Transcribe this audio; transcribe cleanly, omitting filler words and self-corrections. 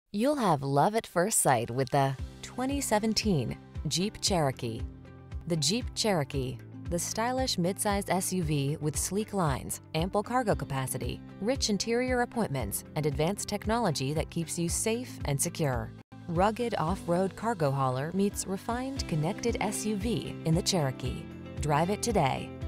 You'll have love at first sight with the 2017 Jeep Cherokee. The Jeep Cherokee, the stylish midsize SUV with sleek lines, ample cargo capacity, rich interior appointments, and advanced technology that keeps you safe and secure. Rugged off-road cargo hauler meets refined connected SUV in the Cherokee. Drive it today.